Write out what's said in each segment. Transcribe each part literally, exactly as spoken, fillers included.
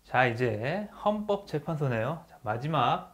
자, 이제 헌법재판소네요. 자, 마지막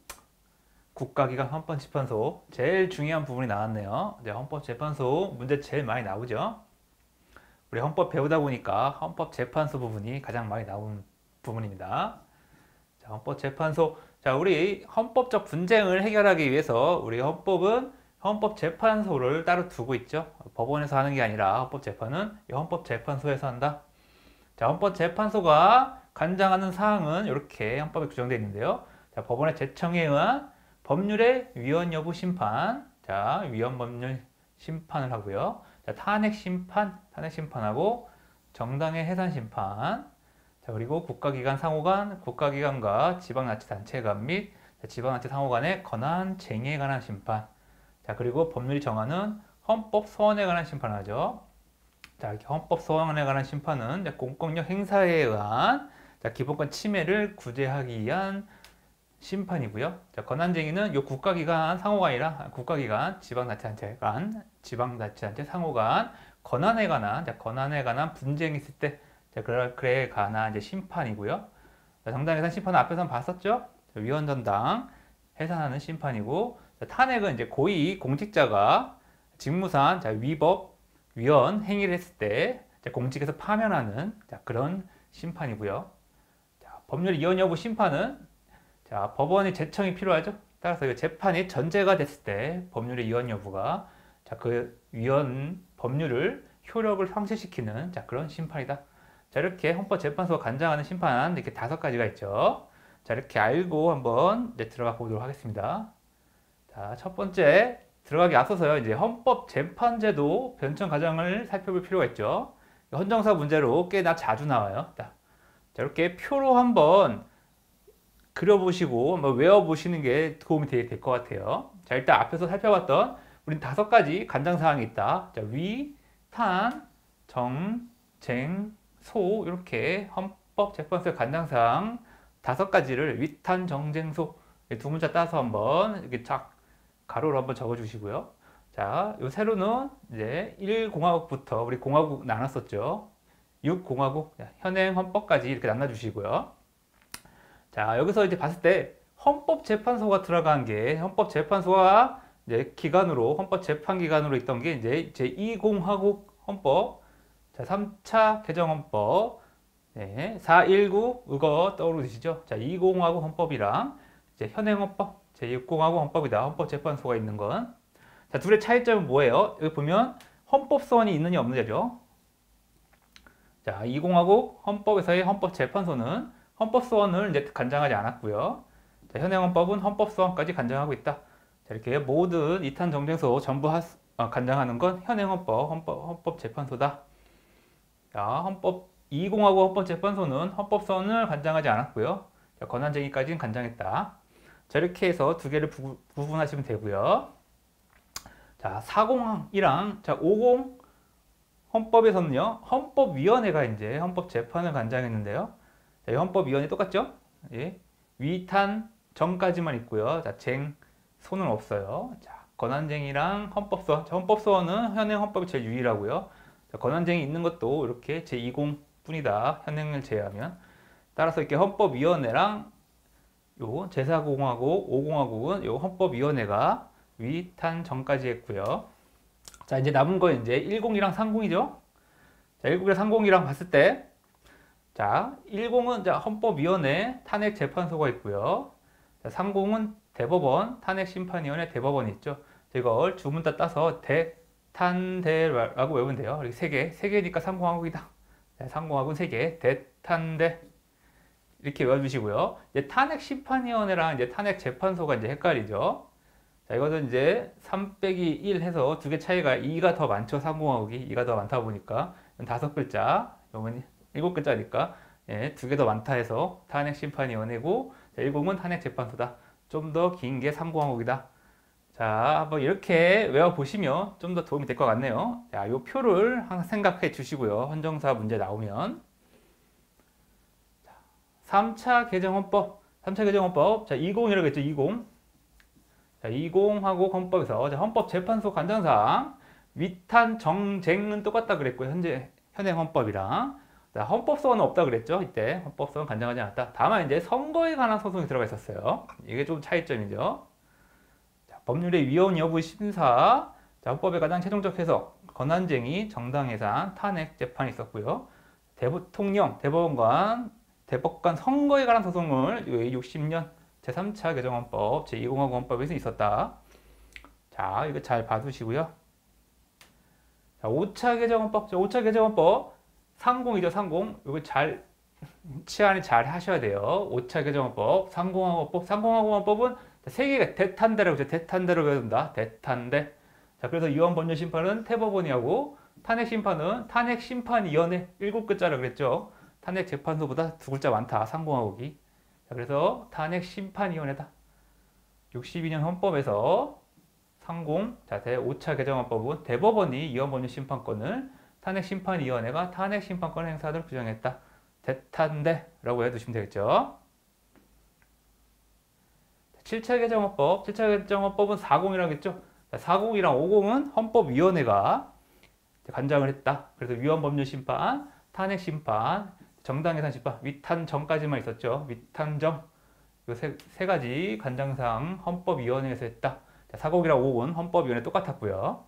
국가기관 헌법재판소 제일 중요한 부분이 나왔네요. 이제 헌법재판소 문제 제일 많이 나오죠. 우리 헌법 배우다 보니까 헌법재판소 부분이 가장 많이 나온 부분입니다. 자, 헌법재판소. 자, 우리 헌법적 분쟁을 해결하기 위해서 우리 헌법은 헌법재판소를 따로 두고 있죠. 법원에서 하는 게 아니라 헌법재판은 이 헌법재판소에서 한다. 자, 헌법재판소가 관장하는 사항은 이렇게 헌법에 규정되어 있는데요. 자, 법원의 제청에 의한 법률의 위헌 여부 심판. 자, 위헌 법률 심판을 하고요. 자, 탄핵 심판, 탄핵 심판하고 정당의 해산 심판. 자, 그리고 국가기관 상호간, 국가기관과 지방자치단체간 및 지방자치 상호간의 권한 쟁의에 관한 심판. 자, 그리고 법률이 정하는 헌법 소원에 관한 심판을 하죠. 자, 이렇게 헌법 소원에 관한 심판은 공권력 행사에 의한 자, 기본권 침해를 구제하기 위한 심판이고요. 자, 권한쟁의는 요 국가기관 상호간이라 국가기관, 지방자치단체 간, 지방자치단체 상호간 권한에 관한 자, 권한에 관한 분쟁이 있을 때 자, 그에 관한 이제 심판이고요. 자, 정당 해산 심판은 앞에서 봤었죠. 위헌 정당 해산하는 심판이고, 자, 탄핵은 이제 고위 공직자가 직무상 자, 위법 위헌 행위를 했을 때 자, 공직에서 파면하는 자, 그런 심판이고요. 자, 법률 위헌 여부 심판은 자, 법원의 제청이 필요하죠. 따라서 이 재판이 전제가 됐을 때 법률의 위헌 여부가 자, 그 위헌 법률을 효력을 상실시키는 자, 그런 심판이다. 자, 이렇게 헌법재판소가 관장하는 심판 이렇게 다섯 가지가 있죠. 자, 이렇게 알고 한번 이제 들어가 보도록 하겠습니다. 자, 첫 번째 들어가기 앞서서요. 이제 헌법재판제도 변천 과정을 살펴볼 필요가 있죠. 헌정사 문제로 꽤나 자주 나와요. 자, 이렇게 표로 한번 그려보시고 한번 외워보시는 게 도움이 될 것 같아요. 자, 일단 앞에서 살펴봤던 우린 다섯 가지 간장사항이 있다. 자, 위, 탄, 정, 쟁, 소 이렇게 헌법재판소의 간장사항 다섯 가지를 위, 탄, 정, 쟁, 소 두 문자 따서 한번 이렇게 쫙 가로로 한번 적어주시고요. 자, 요 세로는 이제 일 공화국부터 우리 공화국 나눴었죠. 육 공화국, 현행 헌법까지 이렇게 나눠주시고요. 자, 여기서 이제 봤을 때 헌법재판소가 들어간 게 헌법재판소가 이제 기관으로 헌법재판기관으로 있던 게 이제 제이 공화국 헌법, 자, 삼 차 개정헌법, 네, 사백십구 이거 떠오르시죠? 자, 이 공화국 헌법이랑 이제 현행헌법, 제육 공화국 헌법이다. 헌법재판소가 있는 건. 자, 둘의 차이점은 뭐예요? 여기 보면 헌법소원이 있느냐 없느냐죠. 자, 이 공화국 헌법에서의 헌법재판소는 헌법소원을 이제 간장하지 않았고요. 자, 현행헌법은 헌법소원까지 간장하고 있다. 자, 이렇게 모든 이탄 정쟁소 전부 하, 어, 간장하는 건 현행헌법, 헌법, 헌법재판소다. 자, 헌법 이 공화국 헌법재판소는 헌법소원을 간장하지 않았고요. 자, 권한쟁의까지는 간장했다. 자, 이렇게 해서 두 개를 부, 구분하시면 되고요. 자, 사공이랑 자, 오공 헌법에서는요. 헌법위원회가 이제 헌법재판을 간장했는데요. 자, 이 헌법위원회 똑같죠? 예. 위탄 정까지만 있고요. 자, 쟁 소는 없어요. 자, 권한쟁의랑 헌법소원. 자, 헌법소원은 현행 헌법이 제일 유일하고요. 자, 권한쟁의 있는 것도 이렇게 제이공 뿐이다. 현행을 제외하면. 따라서 이렇게 헌법위원회랑 요 제사공화국, 오공화국은 요 헌법위원회가 위탄 정까지 했고요. 자, 이제 남은 거 이제 일공이랑 삼공이죠. 자, 일공이랑 삼공이랑 봤을 때 자, 일공은 자, 헌법위원회 탄핵재판소가 있고요. 자, 삼공은 대법원 탄핵심판위원회 대법원이 있죠. 이걸 주문 다 따서 대탄대라고 외우면 돼요. 이렇게 세 개, 세 개니까 삼공화국이다. 자, 삼공화국은 세 개, 대탄대 이렇게 외워주시고요. 이제 탄핵심판위원회랑 이제 탄핵재판소가 이제 헷갈리죠. 자, 이것은 이제 삼 빼기 일 해서 두 개 차이가 이가 더 많죠. 삼공화국이 이가 더 많다 보니까 다섯 글자, 이건 일곱 글자니까 예, 두 개 더 많다 해서 탄핵심판위원회고 일공은 탄핵재판소다. 좀 더 긴 게 삼공화국이다. 자, 한번 이렇게 외워보시면 좀 더 도움이 될 것 같네요. 자, 이 표를 항상 생각해 주시고요. 헌정사 문제 나오면 삼 차 개정헌법, 삼 차 개정헌법, 자, 이공이라고 했죠, 이공. 자, 이공화국 헌법에서, 자, 헌법재판소 간장사항, 위탄 정쟁은 똑같다 그랬고요, 현재, 현행 헌법이랑. 자, 헌법소원은 없다 그랬죠. 이때 헌법소원 간장하지 않았다. 다만 이제 선거에 관한 소송이 들어가 있었어요. 이게 좀 차이점이죠. 자, 법률의 위헌 여부 심사, 자, 헌법의 가장 최종적 해석, 권한쟁의, 정당해산, 탄핵 재판이 있었고요. 대통령, 대법관, 대법관 선거에 관한 소송을 육십 년 제삼 차 개정헌법 제이 공화국헌법에서 있었다. 자, 이거 잘 봐두시고요. 자, 오 차 개정헌법, 오 차 개정헌법 상공이죠, 상공. 이거 잘 치안이 잘 하셔야 돼요. 오 차 개정헌법, 상공화국헌법, 상공화국헌법은 세 개가 대탄대라고 하죠. 대탄대로 외운다. 대탄대. 자, 그래서 위헌법률심판은 대법원이 하고 탄핵심판은 탄핵심판위원회 일곱 글자라 그랬죠. 탄핵재판소보다 두 글자 많다. 상공화국이. 자, 그래서 탄핵심판위원회다. 육십이 년 헌법에서 상공, 자, 오 차 개정헌법은 대법원이 위헌법률심판권을 탄핵심판위원회가 탄핵심판권 행사를 규정했다. 대탄대라고 해두시면 되겠죠. 칠 차 개정헌법, 칠 차 개정헌법은 사공이라고 했죠. 사공이랑 오공은 헌법위원회가 간장을 했다. 그래서 위헌법률심판, 탄핵심판, 정당해산심판, 위탄정까지만 있었죠. 위탄정. 이 세, 세 가지 간장사항 헌법위원회에서 했다. 사공이랑 오공은 헌법위원회 똑같았고요.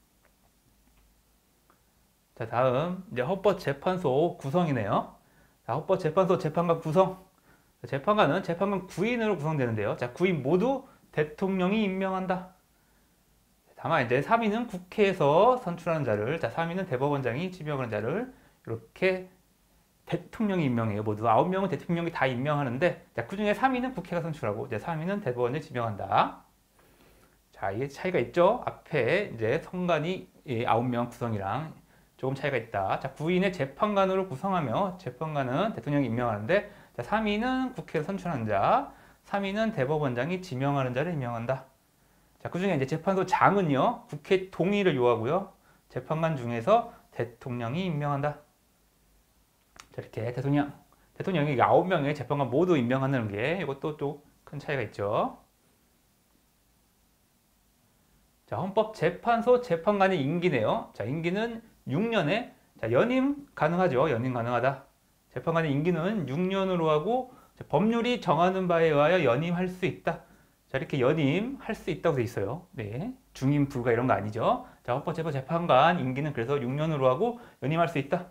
자, 다음 이제 헌법재판소 구성이네요. 자, 헌법재판소 재판관 구성. 재판관은 재판관 구 인으로 구성되는데요. 자, 구 인 모두 대통령이 임명한다. 다만 이제 삼 인은 국회에서 선출하는 자를, 자, 삼 인은 대법원장이 지명하는 자를 이렇게 대통령이 임명해요. 모두 아홉 명은 대통령이 다 임명하는데, 자, 그 중에 삼 인은 국회가 선출하고, 이제 삼 인은 대법원이 지명한다. 자, 이게 차이가 있죠. 앞에 이제 선관위 아홉 명 구성이랑 조금 차이가 있다. 자, 구 인의 재판관으로 구성하며 재판관은 대통령이 임명하는데, 자, 삼 인은 국회에서 선출하는 자, 삼 인은 대법원장이 지명하는 자를 임명한다. 자, 그 중에 이제 재판소장은요, 국회 동의를 요하고요. 재판관 중에서 대통령이 임명한다. 자, 이렇게 대통령, 대통령이 아홉 명의 재판관 모두 임명하는 게 이것도 또 큰 차이가 있죠. 자, 헌법재판소 재판관의 임기네요. 자, 임기는 육 년에, 자, 연임 가능하죠. 연임 가능하다. 재판관의 임기는 육 년으로 하고, 법률이 정하는 바에 의하여 연임할 수 있다. 자, 이렇게 연임할 수 있다고 돼 있어요. 네. 중임 불가 이런 거 아니죠. 자, 헌법재판 재판관 임기는 그래서 육 년으로 하고 연임할 수 있다.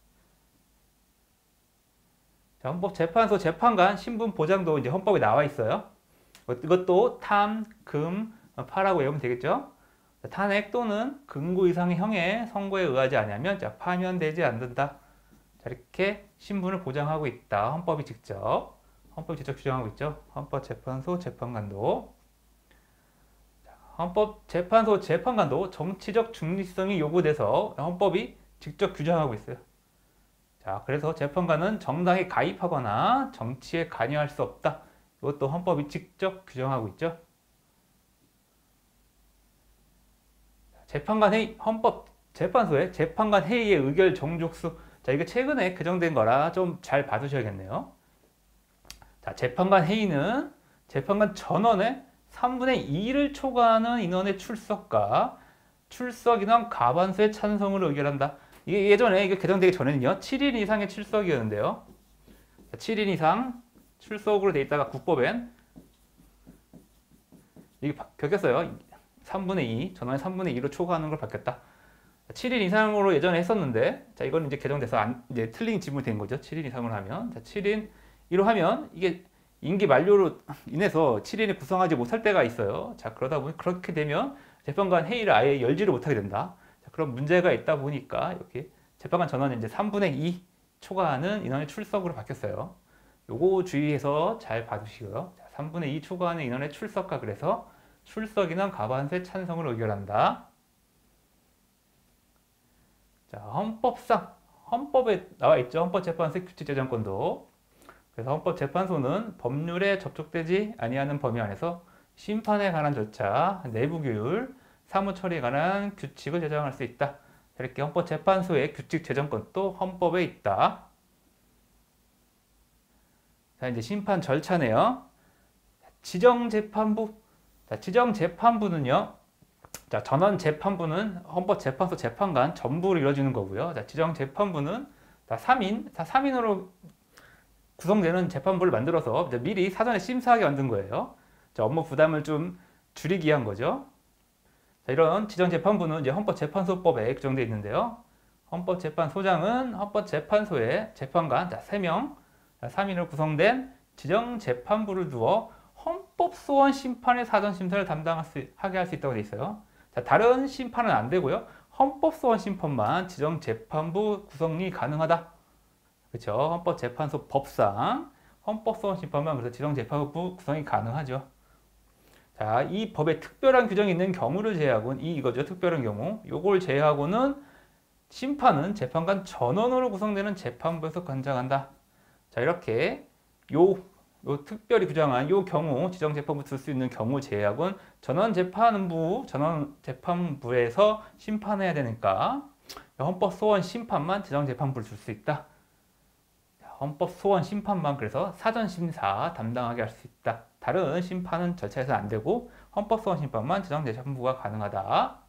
자, 헌법재판소 재판관 신분 보장도 이제 헌법에 나와 있어요. 이것도 탐, 금, 파라고 외우면 되겠죠. 자, 탄핵 또는 금고 이상의 형의 선고에 의하지 않으면 자, 파면되지 않는다. 자, 이렇게 신분을 보장하고 있다. 헌법이 직접. 헌법이 직접 규정하고 있죠. 헌법재판소 재판관도. 자, 헌법재판소 재판관도 정치적 중립성이 요구돼서 헌법이 직접 규정하고 있어요. 자, 그래서 재판관은 정당에 가입하거나 정치에 관여할 수 없다. 이것도 헌법이 직접 규정하고 있죠. 재판관 회의, 헌법 재판소의 재판관 회의의 의결 정족수. 자, 이거 최근에 개정된 거라 좀 잘 봐두셔야겠네요. 자, 재판관 회의는 재판관 전원의 삼분의 이를 초과하는 인원의 출석과 출석 인원 과반수의 찬성을 의결한다. 이게 예전에 이게 개정되기 전에는요, 칠 인 이상의 출석이었는데요. 자, 칠 인 이상 출석으로 돼 있다가 국법엔 이게 바뀌었어요. 삼분의 이, 전원의 삼분의 이로 초과하는 걸 바뀌었다. 칠 인 이상으로 예전에 했었는데, 자, 이거는 이제 개정돼서 안, 이제 틀린 지문이 된 거죠. 칠 인 이상으로 하면. 자, 칠 인 이로 하면 이게 임기 만료로 인해서 칠 인이 구성하지 못할 때가 있어요. 자, 그러다 보니 그렇게 되면 재판관 회의를 아예 열지를 못하게 된다. 자, 그런 문제가 있다 보니까 이렇게 재판관 전원이 이제 삼분의 이 초과하는 인원의 출석으로 바뀌었어요. 요거 주의해서 잘 봐두시고요. 자, 삼분의 이 초과하는 인원의 출석과 그래서 출석 인원 과반수의 찬성을 의결한다. 자, 헌법상 헌법에 나와 있죠. 헌법재판소의 규칙재정권도. 그래서 헌법재판소는 법률에 접촉되지 아니하는 범위 안에서 심판에 관한 절차, 내부규율, 사무처리에 관한 규칙을 제정할 수 있다. 이렇게 헌법재판소의 규칙재정권도 헌법에 있다. 자, 이제 심판 절차네요. 지정재판부. 자, 지정재판부는요. 자, 전원 재판부는 헌법재판소 재판관 전부로 이루어지는 거고요. 자, 지정재판부는 자, 삼 인, 자, 삼 인으로 구성되는 재판부를 만들어서 미리 사전에 심사하게 만든 거예요. 자, 업무 부담을 좀 줄이기 위한 거죠. 자, 이런 지정재판부는 이제 헌법재판소법에 규정되어 있는데요. 헌법재판소장은 헌법재판소에 재판관 자, 세 명, 자, 삼 인으로 구성된 지정재판부를 두어 헌법소원 심판의 사전심사를 담당하게 할 수 있다고 되어 있어요. 자, 다른 심판은 안 되고요. 헌법소원 심판만 지정재판부 구성이 가능하다. 그렇죠? 헌법재판소 법상 헌법소원 심판만 그래서 지정재판부 구성이 가능하죠. 자, 이 법에 특별한 규정이 있는 경우를 제외하고는 이 이거죠. 특별한 경우. 요걸 제외하고는 심판은 재판관 전원으로 구성되는 재판부에서 관장한다. 자, 이렇게 요, 요 특별히 규정한 요 경우 지정재판부 둘 수 있는 경우 제외하고는 전원재판부, 전원재판부에서 심판해야 되니까 헌법소원 심판만 지정재판부를 줄 수 있다. 헌법소원 심판만 그래서 사전심사 담당하게 할 수 있다. 다른 심판은 절차에서 안 되고 헌법소원 심판만 지정재판부가 가능하다.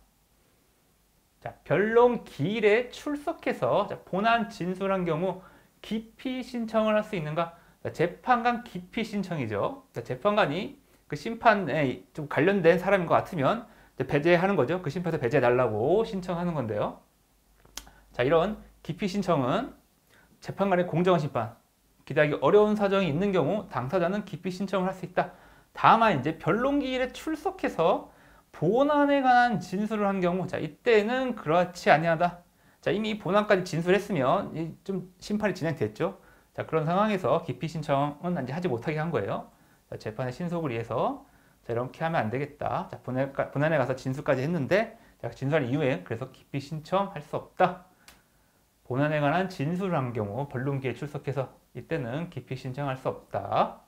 자, 변론 기일에 출석해서 자, 본안 진술한 경우 기피 신청을 할 수 있는가? 자, 재판관 기피 신청이죠. 자, 재판관이 그 심판에 좀 관련된 사람인 것 같으면 배제하는 거죠. 그 심판에서 배제해달라고 신청하는 건데요. 자, 이런 기피 신청은 재판관의 공정한 심판, 기대하기 어려운 사정이 있는 경우 당사자는 기피 신청을 할 수 있다. 다만 이제 변론기일에 출석해서 본안에 관한 진술을 한 경우, 자, 이때는 그렇지 아니하다. 자, 이미 본안까지 진술했으면 좀 심판이 진행됐죠. 자, 그런 상황에서 기피 신청은 이제 하지 못하게 한 거예요. 자, 재판의 신속을 위해서 자, 이렇게 하면 안 되겠다. 자, 본안, 본안에 가서 진술까지 했는데 자, 진술한 이후에 그래서 기피 신청할 수 없다. 본안에 관한 진술을 한 경우 변론기에 출석해서 이때는 기피 신청할 수 없다.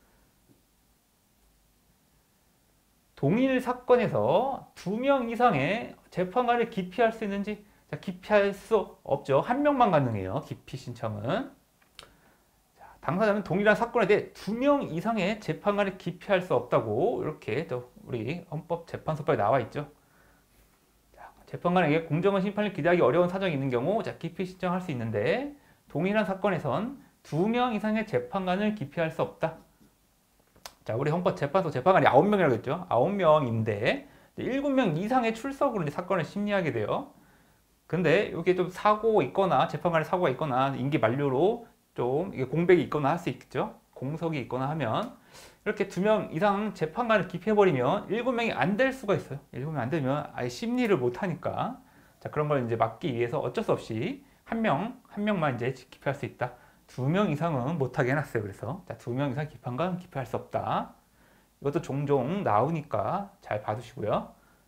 동일 사건에서 두 명 이상의 재판관을 기피할 수 있는지? 자, 기피할 수 없죠. 한 명만 가능해요. 기피 신청은. 자, 당사자는 동일한 사건에 대해 두 명 이상의 재판관을 기피할 수 없다고 이렇게 또 우리 헌법재판소법에 나와 있죠. 자, 재판관에게 공정한 심판을 기대하기 어려운 사정이 있는 경우 자, 기피 신청할 수 있는데 동일한 사건에선 두 명 이상의 재판관을 기피할 수 없다. 자, 우리 헌법재판소 재판관이 아홉 명이라고 했죠. 아홉 명인데 일곱 명 이상의 출석으로 이제 사건을 심리하게 돼요. 근데 이게 좀 사고 있거나 재판관의 사고가 있거나 임기 만료로 좀 이게 공백이 있거나 할 수 있겠죠. 공석이 있거나 하면 이렇게 두 명 이상 재판관을 기피해버리면 일곱 명이 안 될 수가 있어요. 일곱 명이 안 되면 아예 심리를 못 하니까 자, 그런 걸 이제 막기 위해서 어쩔 수 없이 한 명, 한 명만 이제 기피할 수 있다. 두 명 이상은 못하게 해놨어요. 그래서 자, 두 명 이상 기판관 기피할 수 없다. 이것도 종종 나오니까 잘 봐두시고요.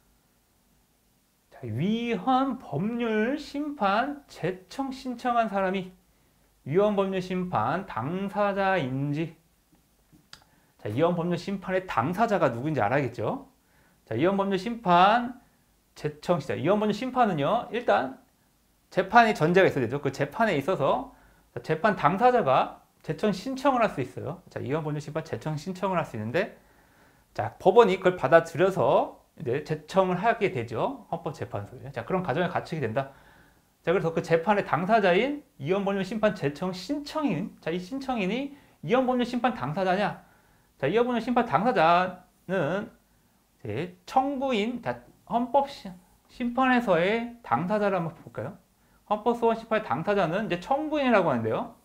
자, 위헌 법률 심판 제청 신청한 사람이 위헌 법률 심판 당사자인지. 자, 위헌 법률 심판의 당사자가 누구인지 알아야겠죠. 자, 위헌 법률 심판 제청 시작. 위헌 법률 심판은요, 일단 재판의 전제가 있어야 되죠. 그 재판에 있어서 재판 당사자가 제청 신청을 할 수 있어요. 자, 위헌 법률 심판 제청 신청을 할 수 있는데, 자, 법원이 그걸 받아들여서 이제 제청을 하게 되죠. 헌법재판소에. 자, 그런 과정을 갖추게 된다. 자, 그래서 그 재판의 당사자인 위헌 법률 심판 제청 신청인, 자, 이 신청인이 위헌 법률 심판 당사자냐? 자, 위헌 법률 심판 당사자는 이제 청구인, 자, 헌법 심판에서의 당사자를 한번 볼까요? 헌법소원 심판의 당사자는 이제 청구인이라고 하는데요.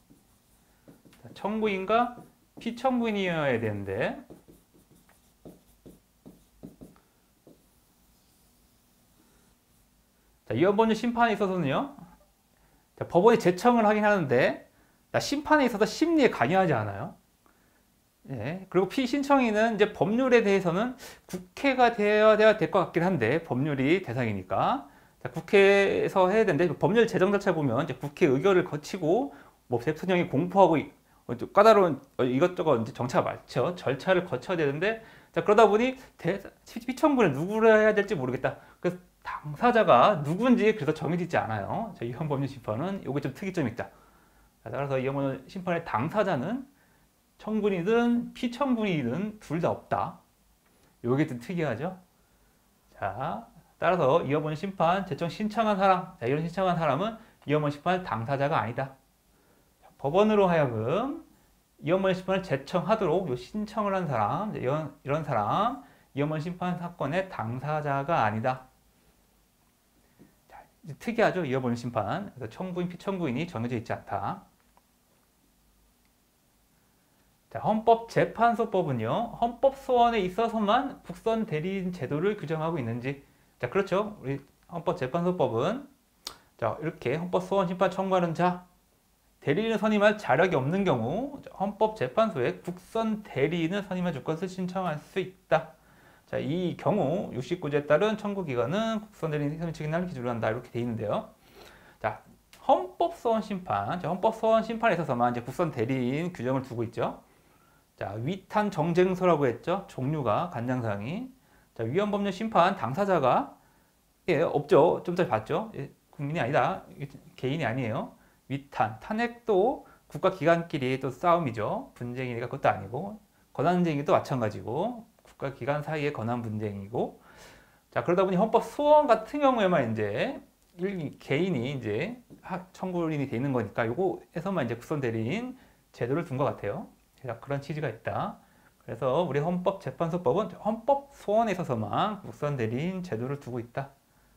청구인과 피청구인이어야 되는데, 자, 위헌 법률 심판에 있어서는요, 자, 법원이 제청을 하긴 하는데, 자, 심판에 있어서 심리에 관여하지 않아요. 예, 그리고 피신청인은 이제 법률에 대해서는 국회가 되어야 될 것 같긴 한데, 법률이 대상이니까. 자, 국회에서 해야 되는데 법률 제정 자체 보면 이제 국회 의결을 거치고 뭐 대통령이 공포하고 까다로운 이것저것 이제 정차가 많죠. 절차를 거쳐야 되는데 자, 그러다 보니 대, 피청구를 누구를 해야 될지 모르겠다. 그래서 당사자가 누군지 그래서 정해지지 않아요. 자, 위헌 법률 심판은 이게 좀 특이점이 있다. 자, 따라서 위헌 법률 심판의 당사자는 청구인이든 피청구인이든 둘 다 없다. 이게 좀 특이하죠. 자. 따라서 위헌 법률 심판 제청 신청한 사람, 자, 이런 신청한 사람은 위헌 법률 심판 당사자가 아니다. 법원으로 하여금 이원문 심판을 제청하도록 요 신청을 한 사람, 이런, 이런 사람 이원문 심판 사건의 당사자가 아니다. 자, 특이하죠? 이원문 심판. 그래서 청구인, 피청구인이 정해져 있지 않다. 자, 헌법재판소법은요, 헌법소원에 있어서만 국선 대리인 제도를 규정하고 있는지. 자, 그렇죠. 우리 헌법재판소법은 자, 이렇게 헌법소원 심판 청구하는 자, 대리인을 선임할 자력이 없는 경우 헌법재판소에 국선 대리인을 선임해 줄 것을 신청할 수 있다. 자, 이 경우 육십구 조에 따른 청구기관은 국선 대리인 선임 책임을 기준으로 한다. 이렇게 돼 있는데요. 자, 헌법소원 심판, 자, 헌법소원 심판에 있어서만 이제 국선 대리인 규정을 두고 있죠. 자, 위탄 정쟁소라고 했죠. 종류가 간장사항이. 자, 위헌법률 심판 당사자가 예, 없죠. 좀 전에 봤죠. 예, 국민이 아니다. 개인이 아니에요. 위탄, 탄핵도 국가기관끼리 또 싸움이죠. 분쟁이니까 그것도 아니고, 권한쟁이도 마찬가지고, 국가기관 사이의 권한 분쟁이고, 자, 그러다 보니 헌법 소원 같은 경우에만 이제 일 개인이 이제 청구인이 되는 거니까 요거에서만 이제 국선 대리인 제도를 둔 것 같아요. 자, 그런 취지가 있다. 그래서 우리 헌법재판소법은 헌법 소원에 있어서만 국선 대리인 제도를 두고 있다.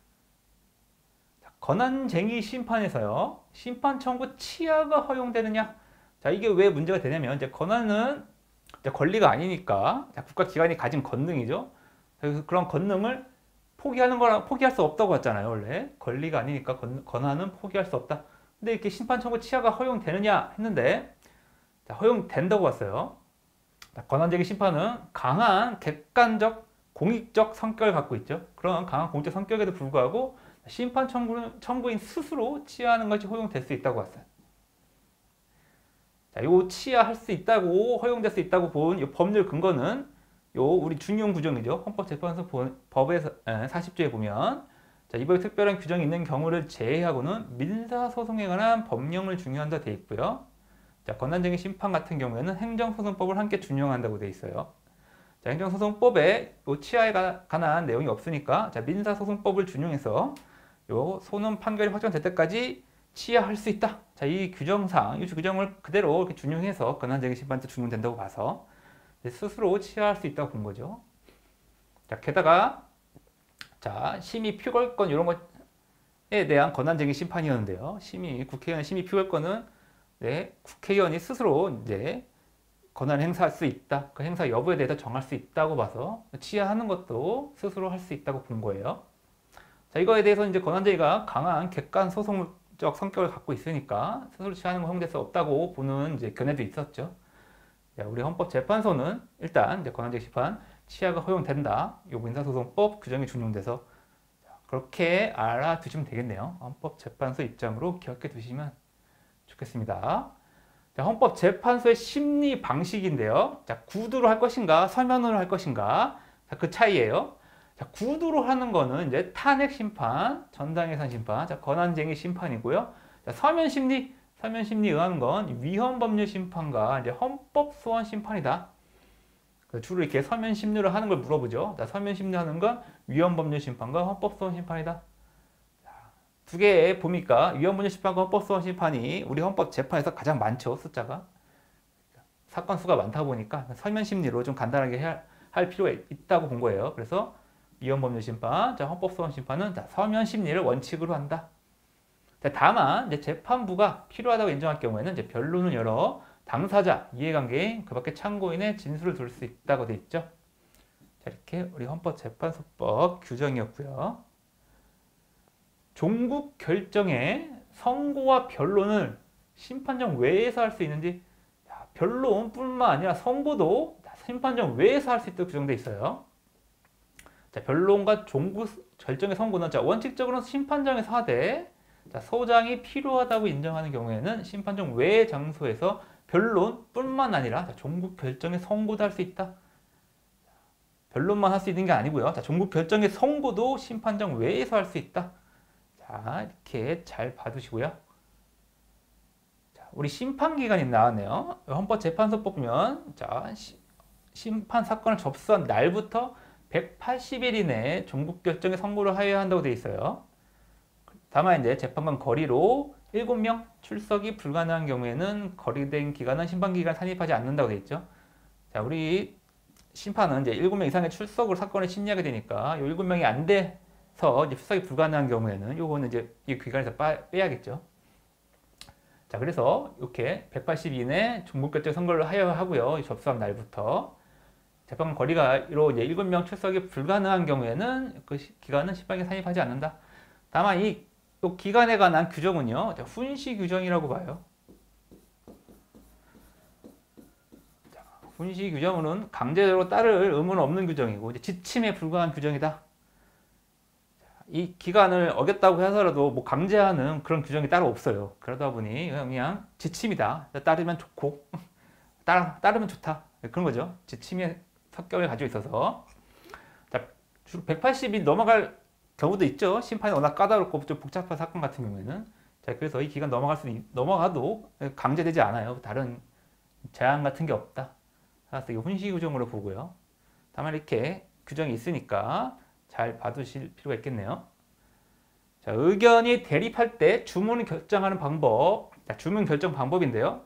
권한쟁의 심판에서요, 심판 청구 치하가 허용되느냐? 자, 이게 왜 문제가 되냐면, 이제 권한은 이제 권리가 아니니까, 국가기관이 가진 권능이죠. 그래서 그런 권능을 포기하는 거랑 포기할 수 없다고 했잖아요, 원래. 권리가 아니니까 권, 권한은 포기할 수 없다. 근데 이렇게 심판 청구 치하가 허용되느냐 했는데, 자, 허용된다고 봤어요. 자, 권한쟁의 심판은 강한 객관적, 공익적 성격을 갖고 있죠. 그런 강한 공익적 성격에도 불구하고, 심판 청구, 청구인 스스로 치하하는 것이 허용될 수 있다고 봤어요. 자, 요 치하할 수 있다고, 허용될 수 있다고 본 요 법률 근거는 요 우리 준용 규정이죠. 헌법재판소 법에서 사십 조에 보면, 자, 이번에 특별한 규정이 있는 경우를 제외하고는 민사소송에 관한 법령을 준용한다 돼 있고요. 자, 권한쟁의 심판 같은 경우에는 행정소송법을 함께 준용한다고 돼 있어요. 자, 행정소송법에 요 치하에 관한 내용이 없으니까, 자, 민사소송법을 준용해서 요 소는 판결이 확정될 때까지 치하할 수 있다. 자, 이 규정상, 이 규정을 그대로 이렇게 준용해서 권한쟁의 심판때 준용된다고 봐서 스스로 치하할 수 있다고 본 거죠. 자, 게다가 자, 심의 표결권 이런 것에 대한 권한쟁의 심판이었는데요. 심의 국회의원 심의 표결권은 네, 국회의원이 스스로 이제 권한을 행사할 수 있다. 그 행사 여부에 대해서 정할 수 있다고 봐서 치하하는 것도 스스로 할 수 있다고 본 거예요. 자, 이거에 대해서 이제 권한쟁의가 강한 객관 소송적 성격을 갖고 있으니까 스스로 치하하는 건 허용될 수 없다고 보는 이제 견해도 있었죠. 자, 우리 헌법재판소는 일단 이제 권한쟁의 심판 치하가 허용된다. 요 민사소송법 규정이 준용돼서 그렇게 알아두시면 되겠네요. 헌법재판소 입장으로 기억해 두시면 좋겠습니다. 자, 헌법재판소의 심리 방식인데요. 자, 구두로 할 것인가, 서면으로 할 것인가, 자, 그 차이예요. 자, 구두로 하는 거는 이제 탄핵 심판, 전당예산 심판, 자, 권한쟁의 심판이고요. 자, 서면 심리, 서면 심리에 의한 건 위헌 법률 심판과 이제 헌법 소원 심판이다. 주로 이렇게 서면 심리로 하는 걸 물어보죠. 자, 서면 심리 하는 건 위헌 법률 심판과 헌법 소원 심판이다. 두 개 보니까 위헌 법률 심판과 헌법 소원 심판이 우리 헌법 재판에서 가장 많죠, 숫자가. 사건 수가 많다 보니까 서면 심리로 좀 간단하게 할, 할 필요가 있다고 본 거예요. 그래서 위헌 법률 심판, 자, 헌법 소원 심판은 자, 서면 심리를 원칙으로 한다. 자, 다만 이제 재판부가 필요하다고 인정할 경우에는 이제 변론을 열어 당사자, 이해관계인, 그 밖에 참고인의 진술을 들을 수 있다고 돼 있죠. 자, 이렇게 우리 헌법재판소법 규정이었고요. 종국 결정의 선고와 변론을 심판정 외에서 할 수 있는지, 자, 변론뿐만 아니라 선고도 심판정 외에서 할 수 있도록 규정돼 있어요. 자, 변론과 종국 결정의 선고는 자, 원칙적으로는 심판정에서 하되, 자, 소장이 필요하다고 인정하는 경우에는 심판정 외의 장소에서 변론뿐만 아니라 자, 종국 결정의 선고도 할 수 있다. 변론만 할 수 있는 게 아니고요. 자, 종국 결정의 선고도 심판정 외에서 할 수 있다. 자, 이렇게 잘 봐두시고요. 자, 우리 심판기간이 나왔네요. 헌법재판소법 보면, 자, 시, 심판 사건을 접수한 날부터 백팔십 일 이내에 종국 결정의 선고를 하여야 한다고 되어 있어요. 다만 이제 재판관 거리로 일곱 명 출석이 불가능한 경우에는 거리된 기간은 심판기간 산입하지 않는다고 되어 있죠. 자, 우리 심판은 이제 일곱 명 이상의 출석으로 사건을 심리하게 되니까 요 일곱 명이 안 돼서 이제 출석이 불가능한 경우에는 요거는 이제 이 기간에서 빠, 빼야겠죠. 자, 그래서 이렇게 백팔십 이내 종목결정 선고를 하여 하고요. 접수한 날부터 재판 거리가로 이제 일곱 명 출석이 불가능한 경우에는 그 기간은 심판기간 산입하지 않는다. 다만 이 또 기간에 관한 규정은요, 훈시 규정이라고 봐요. 자, 훈시 규정은 강제로 따를 의무는 없는 규정이고 이제 지침에 불과한 규정이다. 이 기간을 어겼다고 해서라도 뭐 강제하는 그런 규정이 따로 없어요. 그러다 보니 그냥 지침이다. 따르면 좋고 따라, 따르면 좋다. 그런 거죠. 지침의 성격을 가지고 있어서. 자, 주로 백팔십이 넘어갈 경우도 있죠. 심판이 워낙 까다롭고 좀 복잡한 사건 같은 경우에는. 자, 그래서 이 기간 넘어갈 수 있, 넘어가도 강제되지 않아요. 다른 제한 같은 게 없다. 그래서 이거 훈시 규정으로 보고요. 다만 이렇게 규정이 있으니까 잘 봐두실 필요가 있겠네요. 자, 의견이 대립할 때 주문을 결정하는 방법. 자, 주문 결정 방법인데요.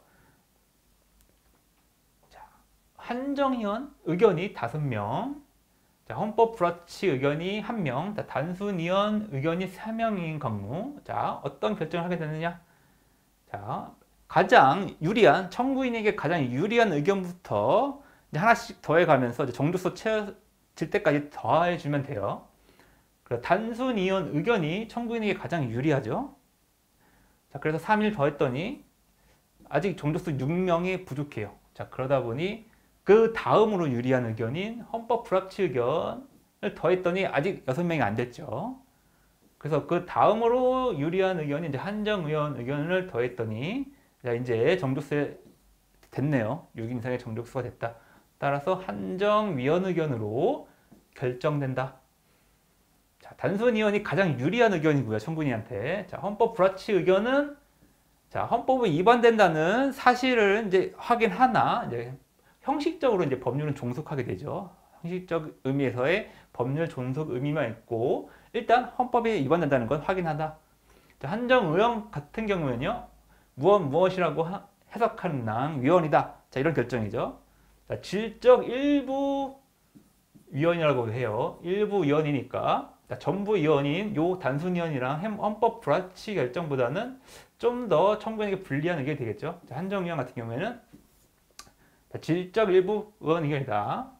자, 한정위원 의견이 다섯 명. 자, 헌법 불합치 의견이 한 명, 자, 단순위원 의견이 세 명인 경우, 자, 어떤 결정을 하게 되느냐? 자, 가장 유리한, 청구인에게 가장 유리한 의견부터 이제 하나씩 더해가면서 이제 정도수 채워질 때까지 더해주면 돼요. 그래서 단순위원 의견이 청구인에게 가장 유리하죠. 자, 그래서 삼 일 더했더니 아직 정도수 육 명이 부족해요. 자, 그러다 보니 그 다음으로 유리한 의견인 헌법 불합치 의견을 더했더니 아직 여섯 명이 안 됐죠. 그래서 그 다음으로 유리한 의견인 이제 한정의원 의견을 더했더니 자, 이제 정족수 됐네요. 육 인 이상의 정족수가 됐다. 따라서 한정위원 의견으로 결정된다. 자, 단순위원이 가장 유리한 의견이고요. 청구인한테. 자, 헌법 불합치 의견은 자, 헌법에 위반된다는 사실을 이제 확인하나 이제 형식적으로 이제 법률은 종속하게 되죠. 형식적 의미에서의 법률 종속 의미만 있고 일단 헌법에 위반된다는 건 확인하다. 한정의원 같은 경우에는요. 무엇 무엇이라고 하, 해석하는 낭 위원이다. 자, 이런 결정이죠. 자, 질적 일부 위원이라고 해요. 일부 위원이니까 자, 전부 위원인 요 단순 위원이랑 헌법 불합치 결정보다는 좀 더 청구인에게 불리한 의견이 되겠죠. 자, 한정위원 같은 경우에는 자, 질적 일부 의원 의견이다.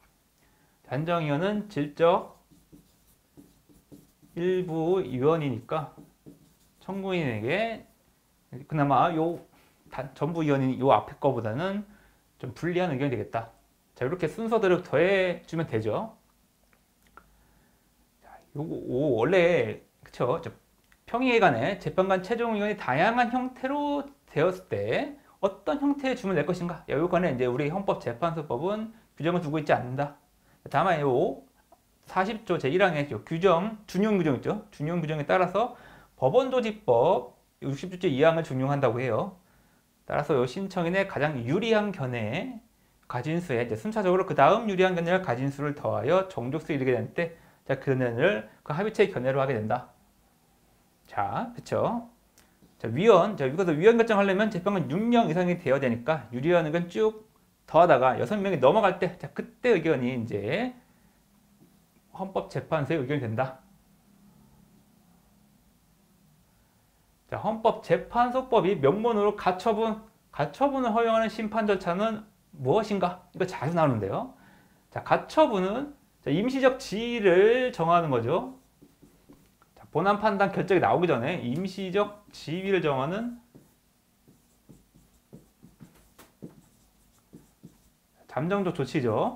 한정위원은 질적 일부 위원이니까 청구인에게 그나마 요 단, 전부 위원인 요 앞에 거보다는 좀 불리한 의견이 되겠다. 자, 이렇게 순서대로 더해주면 되죠. 자, 요거 오, 원래 그쵸? 평의회관의 재판관 최종 의견이 다양한 형태로 되었을 때 어떤 형태의 주문을 낼 것인가? 요거는 이제 우리 헌법재판소법은 규정을 두고 있지 않는다. 다만 요 사십 조 제일 항의 규정, 준용 규정 있죠? 준용 규정에 따라서 법원조직법 육십 조 이 항을 준용한다고 해요. 따라서 요 신청인의 가장 유리한 견해 가진 수에 이제 순차적으로 그 다음 유리한 견해를 가진 수를 더하여 정족수에 이르게 될 때, 자, 그 견해를 그 합의체의 견해로 하게 된다. 자, 그쵸? 자, 위원, 자, 여기서 위원 결정하려면 재판관 육 명 이상이 되어야 되니까 유리한 의견 쭉 더하다가 여섯 명이 넘어갈 때, 자, 그때 의견이 이제 헌법재판소의 의견이 된다. 자, 헌법재판소법이 명문으로 가처분, 가처분을 허용하는 심판 절차는 무엇인가? 이거 자주 나오는데요. 자, 가처분은 자, 임시적 지위를 정하는 거죠. 자, 본안 판단 결정이 나오기 전에 임시적 지위를 정하는 잠정적 조치죠.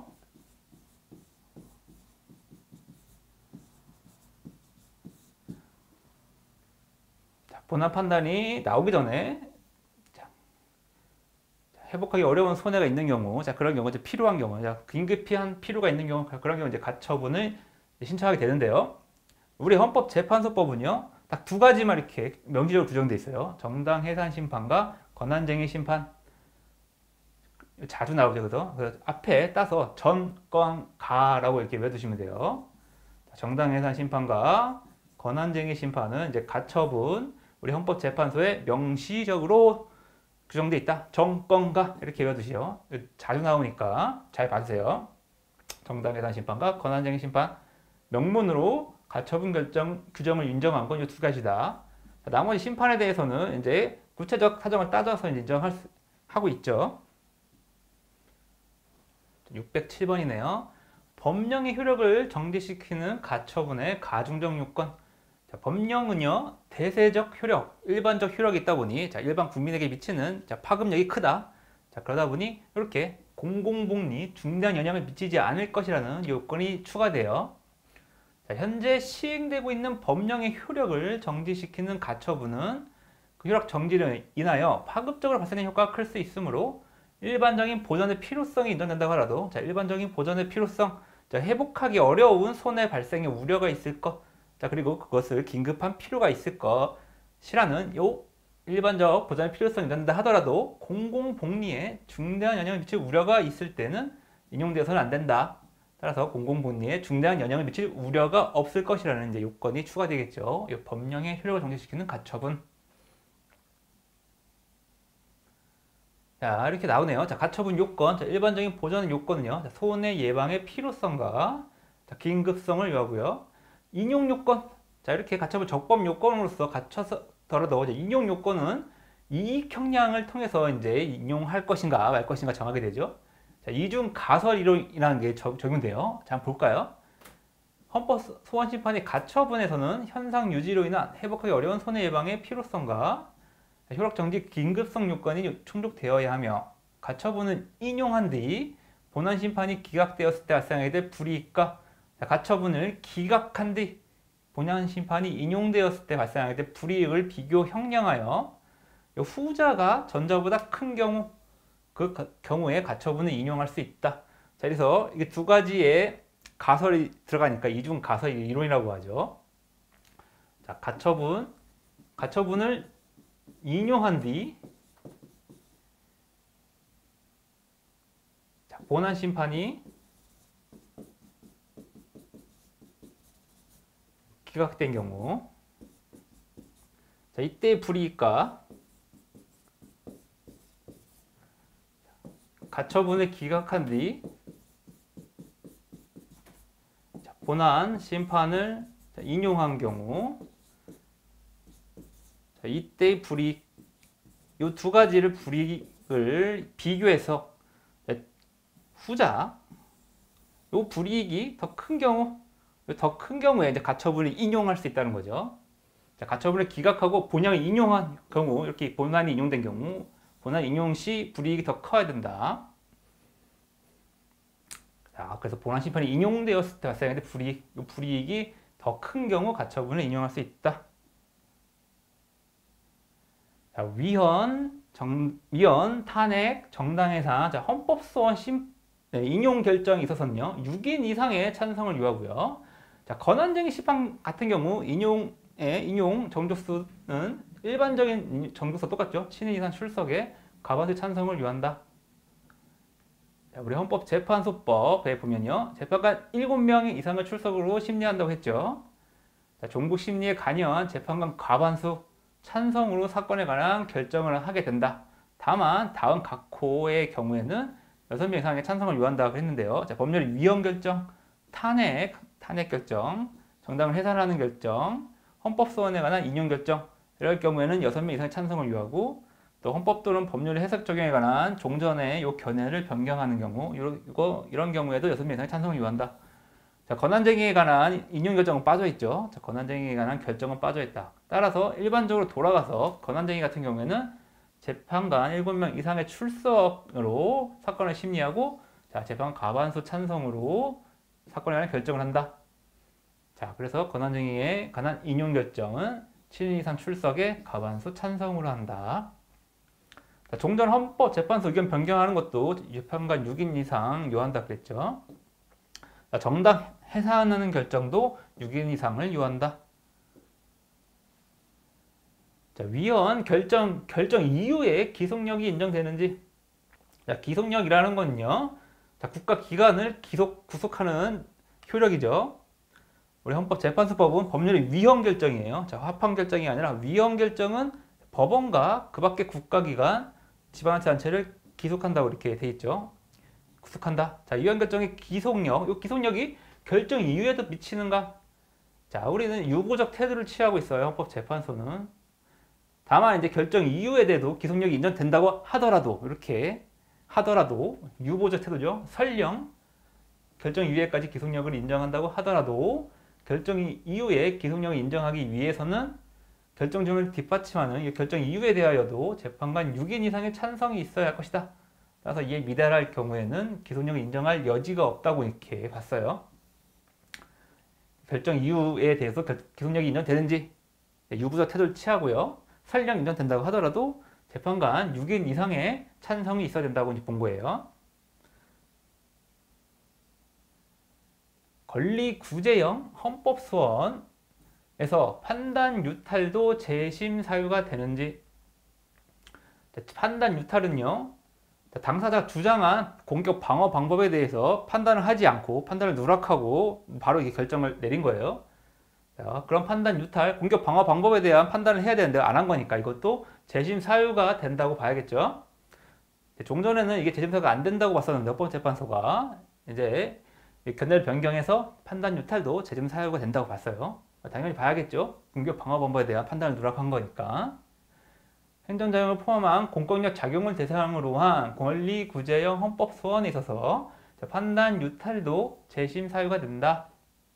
자, 본안 판단이 나오기 전에 자, 회복하기 어려운 손해가 있는 경우, 자, 그런 경우 이제 필요한 경우, 자, 긴급히 한 필요가 있는 경우, 그런 경우 이제 가처분을 신청하게 되는데요. 우리 헌법재판소법은요, 딱 두 가지만 이렇게 명시적으로 규정되어 있어요. 정당 해산 심판과 권한쟁의 심판. 자주 나오죠, 그죠? 그래서 앞에 따서 전권가라고 이렇게 외두시면 돼요. 정당 해산 심판과 권한쟁의 심판은 이제 가처분, 우리 헌법재판소에 명시적으로 규정돼 있다. 정권과 이렇게 외워두시오. 자주 나오니까 잘 봐주세요. 정당해산 심판과 권한쟁의 심판. 명문으로 가처분 결정 규정을 인정한 건 이 두 가지다. 나머지 심판에 대해서는 이제 구체적 사정을 따져서 인정할 수, 하고 있죠. 육백칠 번이네요. 법령의 효력을 정지시키는 가처분의 가중적 요건. 자, 법령은요, 대세적 효력, 일반적 효력이 있다 보니, 자, 일반 국민에게 미치는 자, 파급력이 크다. 자, 그러다 보니, 이렇게 공공복리, 중대한 영향을 미치지 않을 것이라는 요건이 추가돼요. 자, 현재 시행되고 있는 법령의 효력을 정지시키는 가처분은 그 효력 정지로 인하여 파급적으로 발생하는 효과가 클 수 있으므로, 일반적인 보전의 필요성이 인정된다고 하더라도, 자, 일반적인 보전의 필요성, 자, 회복하기 어려운 손해 발생의 우려가 있을 것, 자, 그리고 그것을 긴급한 필요가 있을 것이라는 요 일반적 보전의 필요성이 인정된다 하더라도 공공복리에 중대한 영향을 미칠 우려가 있을 때는 인용되어서는 안 된다. 따라서 공공복리에 중대한 영향을 미칠 우려가 없을 것이라는 이제 요건이 추가되겠죠. 이 법령의 효력을 정지시키는 가처분. 자, 이렇게 나오네요. 자, 가처분 요건. 자, 일반적인 보전 요건은요. 자, 손해 예방의 필요성과 자, 긴급성을 요하고요. 인용 요건. 자, 이렇게 가처분 적법 요건으로서 갖춰서더라도 인용 요건은 이익 형량을 통해서 이제 인용할 것인가 말 것인가 정하게 되죠. 자, 이중 가설 이론이라는 게 적, 적용돼요. 자, 한번 볼까요? 헌법 소원 심판의 가처분에서는 현상 유지로 인한 회복하기 어려운 손해 예방의 필요성과 효력 정지 긴급성 요건이 충족되어야 하며, 가처분은 인용한 뒤 본안 심판이 기각되었을 때 발생하게 될 불이익과 가처분을 기각한 뒤 본안 심판이 인용되었을 때 발생하게 될 불이익을 비교 형량하여 후자가 전자보다 큰 경우, 그 경우에 가처분을 인용할 수 있다. 자, 그래서 이게 두 가지의 가설이 들어가니까 이중 가설 이론이라고 하죠. 자, 가처분, 가처분을 인용한 뒤 자, 본안 심판이 기각된 경우, 자, 이때 불이익과 가처분을 기각한 뒤 자, 본안 심판을 자, 인용한 경우, 자, 이때 불이익, 이 두 가지를 불이익을 비교해서 후자, 이 불이익이 더 큰 경우, 더 큰 경우에 이제 가처분을 인용할 수 있다는 거죠. 자, 가처분을 기각하고 본안을 인용한 경우, 이렇게 본안이 인용된 경우, 본안 인용 시 불이익이 더 커야 된다. 자, 그래서 본안 심판이 인용되었을 때 발생하는 불이익, 이 불이익이 더 큰 경우 가처분을 인용할 수 있다. 자, 위헌, 정, 위헌, 탄핵, 정당해산, 자, 헌법소원 심, 네, 인용 결정에 있어서는요, 육 인 이상의 찬성을 요하고요. 자, 권한쟁의 심판 같은 경우 인용의 인용 정족수는 일반적인 정족수 똑같죠. 칠 인 이상 출석에 과반수 찬성을 요한다. 자, 우리 헌법재판소법에 보면요, 재판관 일곱 명 이상을 출석으로 심리한다고 했죠. 자, 종국 심리에 관여한 재판관 과반수 찬성으로 사건에 관한 결정을 하게 된다. 다만 다음 각 호의 경우에는 여섯 명 이상의 찬성을 요한다고 했는데요. 자, 법률의 위헌 결정, 탄핵, 탄핵 결정, 정당을 해산하는 결정, 헌법소원에 관한 인용 결정, 이럴 경우에는 여섯 명 이상의 찬성을 요하고, 또 헌법 또는 법률의 해석 적용에 관한 종전의 요 견해를 변경하는 경우, 이거, 이런 경우에도 여섯 명 이상의 찬성을 요한다. 자, 권한쟁의에 관한 인용 결정은 빠져있죠. 자, 권한쟁의에 관한 결정은 빠져있다. 따라서 일반적으로 돌아가서 권한쟁의 같은 경우에는 재판관 일곱 명 이상의 출석으로 사건을 심리하고, 자, 재판관 과반수 찬성으로 사건에 관한 결정을 한다. 자, 그래서 권한쟁의에 관한 인용 결정은 칠 인 이상 출석에 과반수 찬성으로 한다. 자, 종전 헌법 재판소 의견 변경하는 것도 재판관 육 인 이상 요한다 그랬죠. 자, 정당 해산하는 결정도 육 인 이상을 요한다. 자, 위헌 결정, 결정 이후에 기속력이 인정되는지. 자, 기속력이라는 건요, 자, 국가 기관을 기속, 구속하는 효력이죠. 우리 헌법재판소법은 법률의 위헌 결정이에요. 자, 합헌 결정이 아니라 위헌 결정은 법원과 그 밖의 국가기관, 지방자치단체를 기속한다고 이렇게 돼 있죠. 구속한다. 자, 위헌 결정의 기속력, 이 기속력이 결정 이후에도 미치는가? 자, 우리는 유보적 태도를 취하고 있어요. 헌법재판소는. 다만 이제 결정 이후에 대해도 기속력이 인정된다고 하더라도 이렇게 하더라도 유보적 태도죠. 설령 결정 이후에까지 기속력을 인정한다고 하더라도 결정 이후에 기속력을 인정하기 위해서는 결정 중을 뒷받침하는 결정 이후에 대하여도 재판관 육 인 이상의 찬성이 있어야 할 것이다. 따라서 이에 미달할 경우에는 기속력을 인정할 여지가 없다고 이렇게 봤어요. 결정 이후에 대해서 기속력이 인정되는지 유보적 태도를 취하고요. 설령 인정된다고 하더라도 재판관 육 인 이상의 찬성이 있어야 된다고 본 거예요. 권리구제형 헌법소원에서 판단 유탈도 재심 사유가 되는지. 판단 유탈은요, 당사자가 주장한 공격 방어 방법에 대해서 판단을 하지 않고 판단을 누락하고 바로 이게 결정을 내린 거예요. 자, 그런 판단 유탈, 공격 방어 방법에 대한 판단을 해야 되는데 안 한 거니까 이것도 재심 사유가 된다고 봐야겠죠. 종전에는 이게 재심 사유가 안 된다고 봤었는데 헌법재판소가 이제 견해를 변경해서 판단 유탈도 재심 사유가 된다고 봤어요. 당연히 봐야겠죠. 공격 방어 방법에 대한 판단을 누락한 거니까. 행정자용을 포함한 공권력 작용을 대상으로 한 권리구제형 헌법소원에 있어서 판단 유탈도 재심 사유가 된다.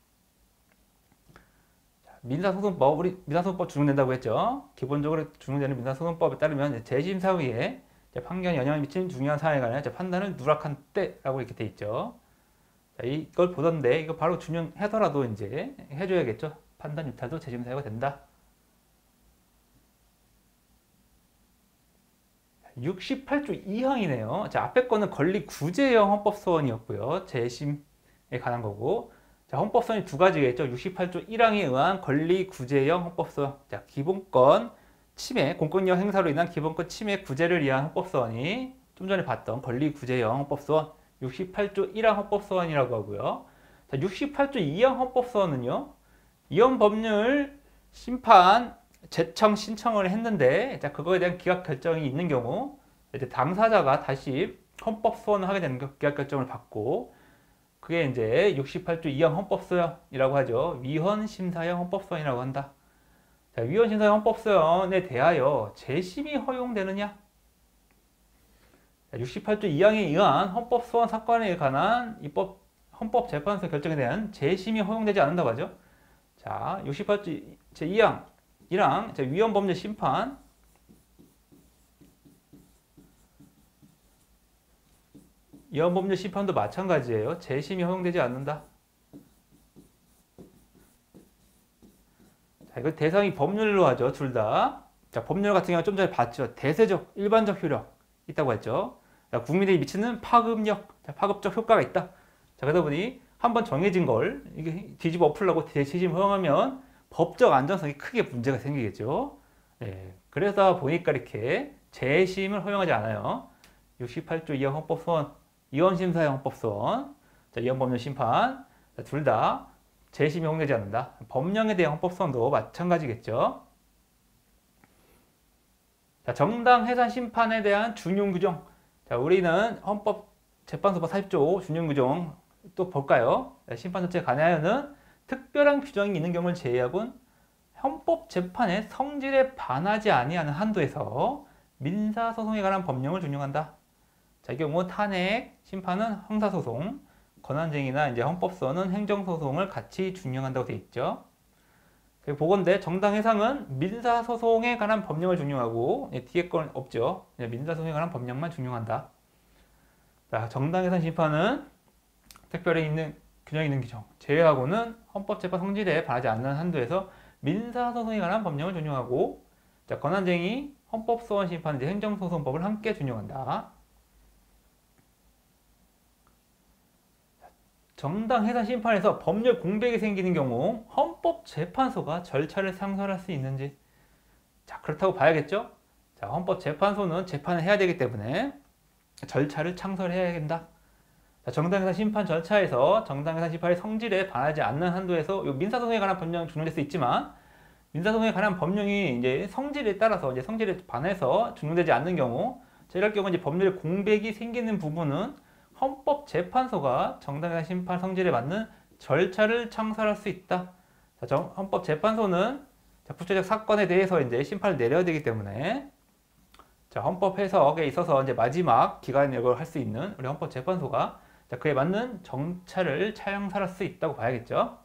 민사소송법, 우리 민사소송법 준용된다고 했죠. 기본적으로 준용되는 민사소송법에 따르면 재심 사유에 판결에 영향을 미치는 중요한 사항에 관한 판단을 누락한 때라고 이렇게 돼 있죠. 자, 이걸 보던데 이거 바로 준용하더라도 이제 해줘야겠죠. 판단 유탈도 재심 사유가 된다. 육십팔 조 이 항이네요. 자, 앞에 거는 권리구제형 헌법소원이었고요. 재심에 관한 거고. 자, 헌법소원이 두 가지겠죠. 육십팔 조 일 항에 의한 권리구제형 헌법소원. 자, 기본권 침해, 공권력 행사로 인한 기본권 침해 구제를 위한 헌법소원이 좀 전에 봤던 권리구제형 헌법소원. 육십팔 조 일 항 헌법소원이라고 하고요. 자, 육십팔 조 이 항 헌법소원은요. 이혼 법률 심판 재청 신청을 했는데, 자, 그거에 대한 기각 결정이 있는 경우, 이제 당사자가 다시 헌법 소원을 하게 되는 기각 결정을 받고, 그게 이제 육십팔 조 이 항 헌법소원이라고 하죠. 위헌 심사형 헌법소원이라고 한다. 자, 위헌 심사형 헌법소원에 대하여 재심이 허용되느냐? 자, 육십팔 조 이 항에 의한 헌법소원 사건에 관한 입법 헌법재판소 결정에 대한 재심이 허용되지 않는다고 하죠. 자, 육십팔 조 제이 항 일 항 위헌 법률 심판. 위헌 법률 심판도 마찬가지예요. 재심이 허용되지 않는다. 자, 이거 대상이 법률로 하죠. 둘 다. 자, 법률 같은 경우는 좀 전에 봤죠. 대세적, 일반적 효력 있다고 했죠. 자, 국민에게 미치는 파급력, 자, 파급적 효과가 있다. 자, 그러다 보니 한번 정해진 걸 이게 뒤집어 엎으려고 재심 허용하면 법적 안전성이 크게 문제가 생기겠죠. 예, 그래서 보니까 이렇게 재심을 허용하지 않아요. 육십팔 조 이 항 헌법소원, 위헌심사형 헌법소원, 자, 위헌법률 심판, 둘 다 재심이 허용되지 않는다. 법령에 대한 헌법소원도 마찬가지겠죠. 자, 정당 해산 심판에 대한 준용 규정. 자, 우리는 헌법재판소법 사십 조 준용 규정 또 볼까요? 심판 조치에 관하여는 특별한 규정이 있는 경우를 제외하고는 헌법재판의 성질에 반하지 아니하는 한도에서 민사소송에 관한 법령을 준용한다. 자, 이 경우 탄핵, 심판은 형사소송, 권한쟁의나 이제 헌법소원은 행정소송을 같이 준용한다고 되어 있죠. 보건대 정당 해상은 민사소송에 관한 법령을 준용하고 뒤에 건 없죠. 민사소송에 관한 법령만 준용한다. 자, 정당 해상 심판은 특별히 있는 규정이 있는 규정 제외하고는 헌법재판 성질에 반하지 않는 한도에서 민사소송에 관한 법령을 준용하고, 자, 권한쟁의, 헌법소원 심판, 이제 행정소송법을 함께 준용한다. 정당 해산 심판에서 법률 공백이 생기는 경우 헌법재판소가 절차를 상설할 수 있는지. 자, 그렇다고 봐야겠죠. 자, 헌법재판소는 재판을 해야 되기 때문에 절차를 창설해야 된다. 자, 정당해산 심판 절차에서 정당해산 심판의 성질에 반하지 않는 한도에서 요 민사소송에 관한 법령 준용될 수 있지만 민사소송에 관한 법령이 이제 성질에 따라서 이제 성질에 반해서 준용되지 않는 경우, 자, 이럴 경우 이제 법률 공백이 생기는 부분은 헌법재판소가 정당해산 심판 성질에 맞는 절차를 창설할 수 있다. 자, 정, 헌법재판소는 자, 구체적 사건에 대해서 이제 심판을 내려야 되기 때문에 자, 헌법 해석에 있어서 이제 마지막 기관력을 할 수 있는 우리 헌법재판소가 자, 그에 맞는 정찰을 창설할 수 있다고 봐야겠죠.